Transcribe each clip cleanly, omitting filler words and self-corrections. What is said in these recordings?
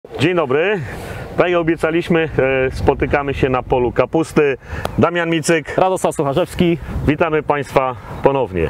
Dzień dobry, tak jak obiecaliśmy, spotykamy się na polu kapusty. Damian Micyk, Radosław Sucharzewski. witamy Państwa ponownie.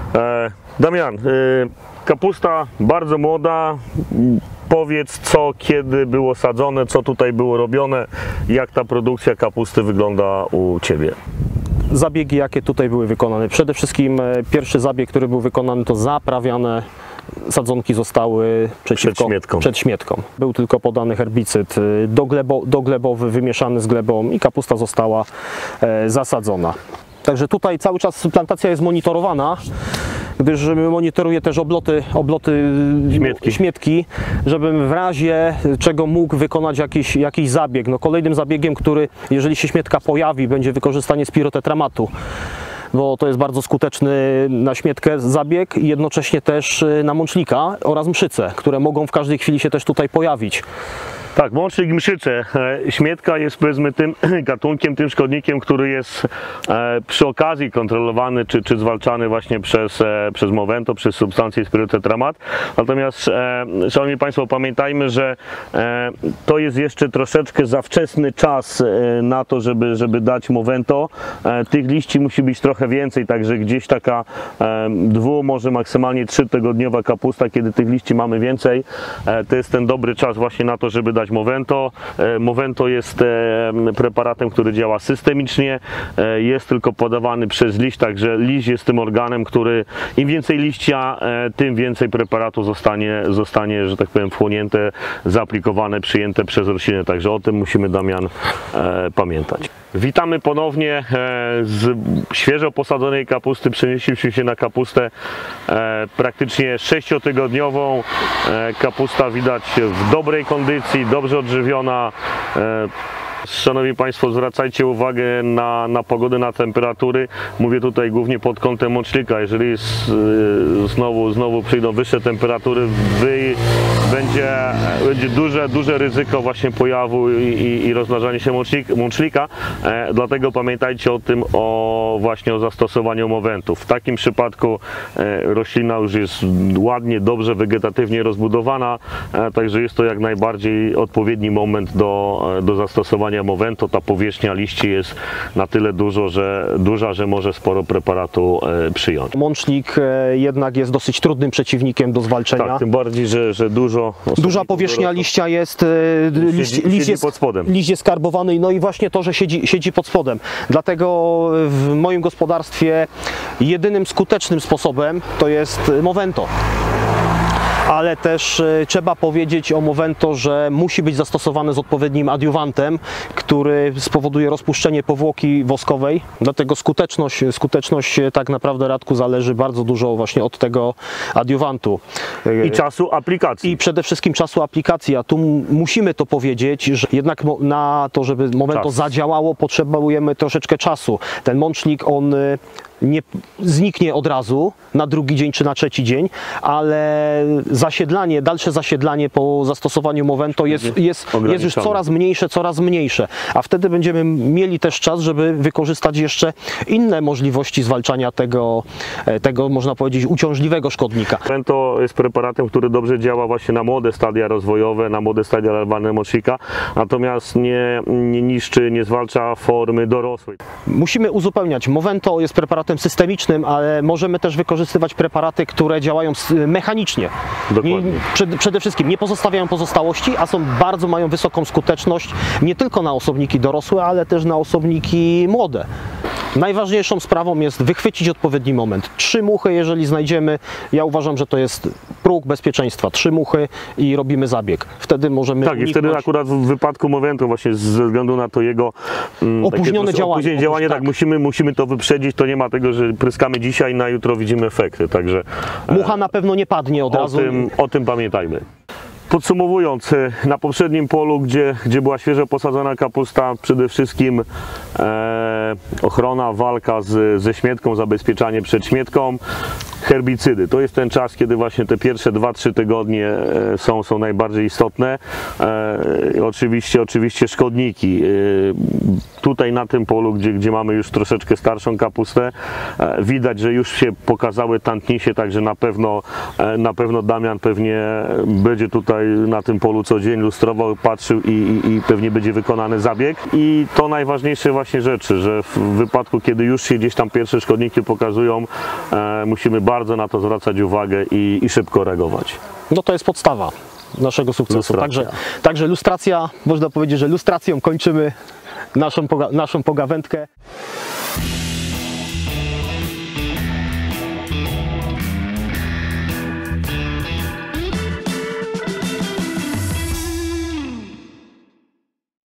Damian, kapusta bardzo młoda. Powiedz, co, kiedy było sadzone, co tutaj było robione, jak ta produkcja kapusty wygląda u Ciebie? Zabiegi, jakie tutaj były wykonane. Przede wszystkim pierwszy zabieg, który był wykonany, to zaprawiane sadzonki zostały przed śmietką. Był tylko podany herbicyd doglebowy wymieszany z glebą i kapusta została zasadzona. Także tutaj cały czas plantacja jest monitorowana, gdyż monitoruję też obloty śmietki, żebym w razie czego mógł wykonać jakiś zabieg. No, kolejnym zabiegiem, który, jeżeli się śmietka pojawi, będzie wykorzystanie spirotetramatu, bo to jest bardzo skuteczny na śmietkę zabieg i jednocześnie też na mączlika oraz mszyce, które mogą w każdej chwili się też tutaj pojawić. Tak, mączlik, mszyce. Śmietka jest, powiedzmy, tym gatunkiem, tym szkodnikiem, który jest przy okazji kontrolowany czy zwalczany właśnie przez Movento, przez substancję spirotetramat. Natomiast, szanowni Państwo, pamiętajmy, że to jest jeszcze troszeczkę za wczesny czas na to, żeby dać Movento. Tych liści musi być trochę więcej, także gdzieś taka może maksymalnie 3-tygodniowa kapusta, kiedy tych liści mamy więcej, to jest ten dobry czas właśnie na to, żeby dać Movento. Movento jest preparatem, który działa systemicznie, jest tylko podawany przez liść, także liść jest tym organem, który im więcej liścia, tym więcej preparatu zostanie, że tak powiem, wchłonięte, zaaplikowane, przyjęte przez roślinę, także o tym musimy, Damian, pamiętać. Witamy ponownie z świeżo posadzonej kapusty. Przenieśliśmy się na kapustę praktycznie 6-tygodniową. Kapusta widać w dobrej kondycji, dobrze odżywiona. Szanowni Państwo, zwracajcie uwagę na pogodę, na temperatury. Mówię tutaj głównie pod kątem mączlika. Jeżeli znowu przyjdą wyższe temperatury, będzie duże ryzyko właśnie pojawu i rozmnażania się mączlika. Dlatego pamiętajcie właśnie o zastosowaniu Moventów. W takim przypadku roślina już jest ładnie, dobrze, wegetatywnie rozbudowana, także jest to jak najbardziej odpowiedni moment do zastosowania Movento. Ta powierzchnia liści jest na tyle duża, że może sporo preparatu przyjąć. Mączlik jednak jest dosyć trudnym przeciwnikiem do zwalczenia. Tak, tym bardziej, że duża powierzchnia liścia jest, siedzi pod spodem. Liść jest skarbowany, no i właśnie to, że siedzi pod spodem. Dlatego w moim gospodarstwie jedynym skutecznym sposobem to jest Movento. Ale też trzeba powiedzieć o Movento, że musi być zastosowane z odpowiednim adiuwantem, który spowoduje rozpuszczenie powłoki woskowej. Dlatego skuteczność tak naprawdę, Radku, zależy bardzo dużo właśnie od tego adiuwantu. I czasu aplikacji. I przede wszystkim czasu aplikacji. A tu musimy to powiedzieć, że jednak na to, żeby Movento zadziałało, potrzebujemy troszeczkę czasu. Ten mączlik, on nie zniknie od razu na drugi dzień czy na trzeci dzień, ale dalsze zasiedlanie po zastosowaniu Movento jest już coraz mniejsze, a wtedy będziemy mieli też czas, żeby wykorzystać jeszcze inne możliwości zwalczania tego można powiedzieć, uciążliwego szkodnika. Movento jest preparatem, który dobrze działa właśnie na młode stadia rozwojowe, na młode stadia larwalne mączlika, natomiast nie niszczy, nie zwalcza formy dorosłej. Musimy uzupełniać. Movento jest preparatem systemicznym, ale możemy też wykorzystywać preparaty, które działają mechanicznie. Dokładnie. Przede wszystkim nie pozostawiają pozostałości, a mają wysoką skuteczność nie tylko na osobniki dorosłe, ale też na osobniki młode. Najważniejszą sprawą jest wychwycić odpowiedni moment. 3 muchy, jeżeli znajdziemy, ja uważam, że to jest próg bezpieczeństwa. 3 muchy i robimy zabieg. Wtedy możemy uniknąć... i wtedy akurat w wypadku Movento, właśnie ze względu na to jego opóźnione działanie. Tak, musimy to wyprzedzić. To nie ma tego, że pryskamy dzisiaj, na jutro widzimy efekty. Także mucha na pewno nie padnie od razu. O tym pamiętajmy. Podsumowując, na poprzednim polu, gdzie była świeżo posadzona kapusta, przede wszystkim ochrona, walka ze śmietką, zabezpieczanie przed śmietką, herbicydy. To jest ten czas, kiedy właśnie te pierwsze 2-3 tygodnie są najbardziej istotne. Oczywiście szkodniki. Tutaj na tym polu, gdzie mamy już troszeczkę starszą kapustę, widać, że już się pokazały tętnisie, także na pewno Damian pewnie będzie tutaj tutaj na tym polu co dzień lustrował, patrzył i pewnie będzie wykonany zabieg. I to najważniejsze właśnie rzeczy, że w wypadku, kiedy już się gdzieś tam pierwsze szkodniki pokazują, musimy bardzo na to zwracać uwagę i szybko reagować. No to jest podstawa naszego sukcesu. Także lustracja, można powiedzieć, że lustracją kończymy naszą pogawędkę.